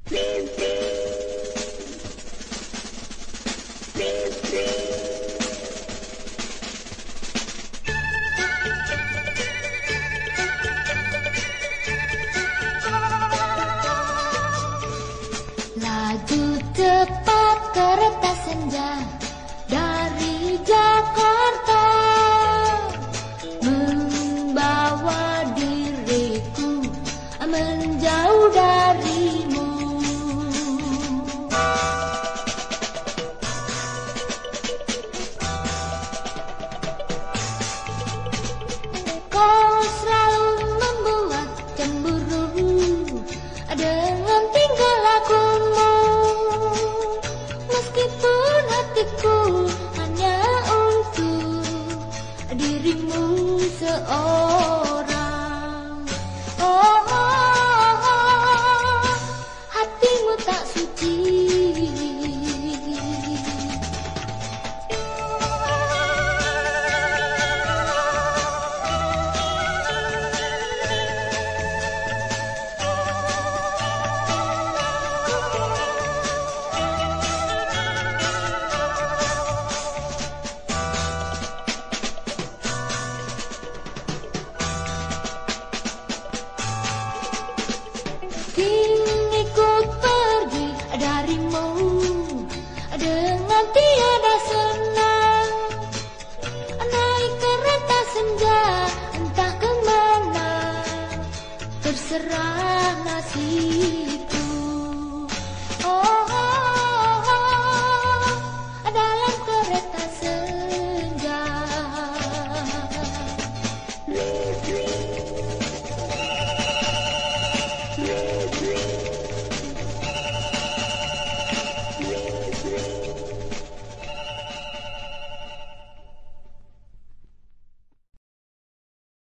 Laju cepat kereta senja dari Jakarta, membawa diriku menjauh darimu. Kau selalu membuat cemburu dengan tingkah lakumu, meskipun hatiku hanya untuk dirimu seorang. Oh, oh, oh, hatimu tak suci. Kini ku pergi darimu dengan tiada senang, naik kereta senja entah kemana, terserah nasib.